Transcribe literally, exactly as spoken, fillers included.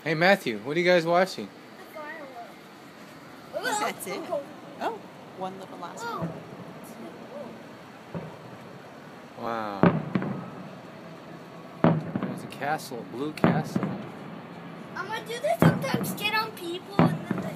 Hey Matthew, what are you guys watching? That's it. Oh, one little last one. Wow. There's a castle, a blue castle. I'm gonna do this sometimes, get on people and then